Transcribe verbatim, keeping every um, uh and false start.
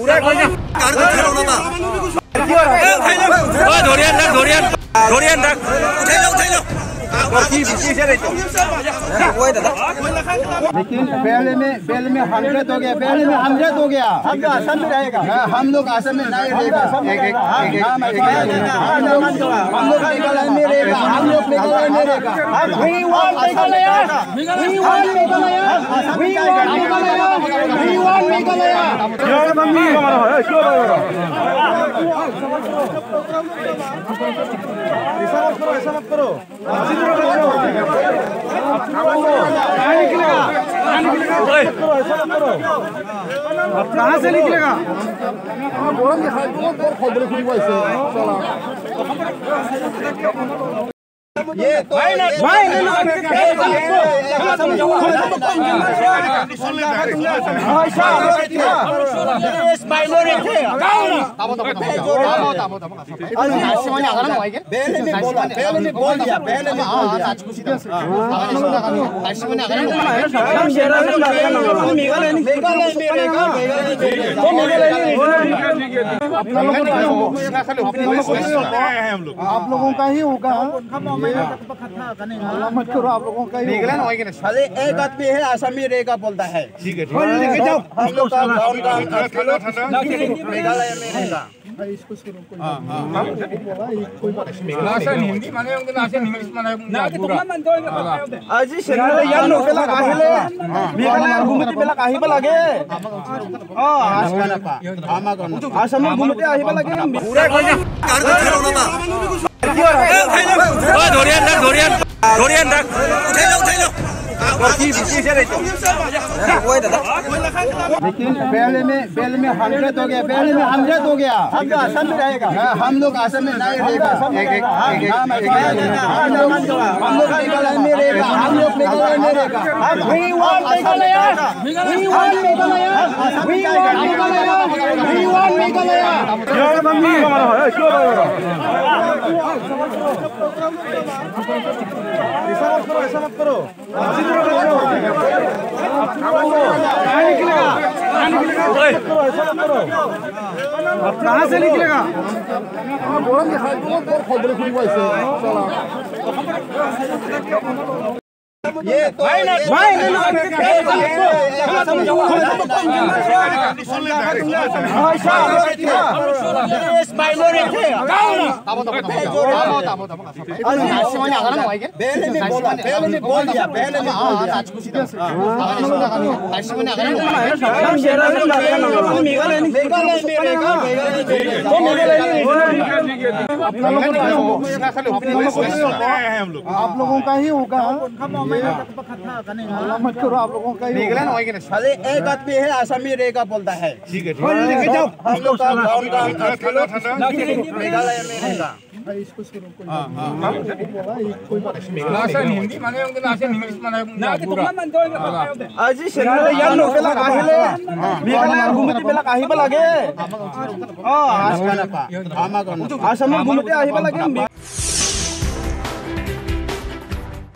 लेकिन पहले में पहले में हंड्रेड हो गया, पहले में हंड्रेड हो गया। हम लोग असम में रहेगा, हम लोग असम में नहीं रहेगा। हम लोग मेघालय में रहेगा, हम लोग मेघालय में रहेगा। We want Meghalaya, we want Meghalaya, we want Meghalaya, we want Meghalaya। यार मम्मी हमारा है क्यों रहा है? ऐसा मत करो, ऐसा मत करो। कहाँ से निकलेगा? ये तो भाई भाई आप लोगों का ही होगा। मत करो, आप लोगों का ही खाली एक आदमी है आसामी रहेगा बोलता है। ठीक है, हम लोग का गाँव का मेघालय में रहेगा। इसको सुनो कोई हिंदी माने इंग्लिश माने আজি সেনালে ইয়ার লোকেলা কাহিলে মেঘালয় ঘুমতে বেলা কাহিবা লাগে অ আসবানা পা আমা গন আসাম ঘুমতে আহিবা লাগে পুরা কই না কার ধরো না ও ধরিয়ান না ধরিয়ান ধরিয়ান না উঠাই নাও উঠাই নাও लेकिन पहले में पहले में हंड्रेड हो गया, पहले में हंड्रेड हो गया। हम लोग असम में रहेगा, हम लोग असम में नहीं रहेगा। हम लोग मेघालय में रहेगा, हम लोग मेघालय में रहेगा। We want Meghalaya, we want Meghalaya, we want Meghalaya, we want Meghalaya। यार मम्मी हमारा है क्यों रहा है? ऐसा मत करो, ऐसा मत करो। कहाँ से निकलेगा? ये तो भाई भाई आप लोगों का ही होगा। मत करो, आप लोगों का ही खाली एक आदमी है आसामी रहेगा बोलता है। ठीक है, हम लोग का गाँव का मेघालय में रहेगा। इसको सुनो कोई हिंदी माने इंग्लिश माने আজি সেনালে ইয়ার লোকেলা কাহিলে মেঘালয় ঘুমতে বেলা কাহিবা লাগে অ আসবানা পা আমা গন আসাম ঘুমতে আহিবা লাগে।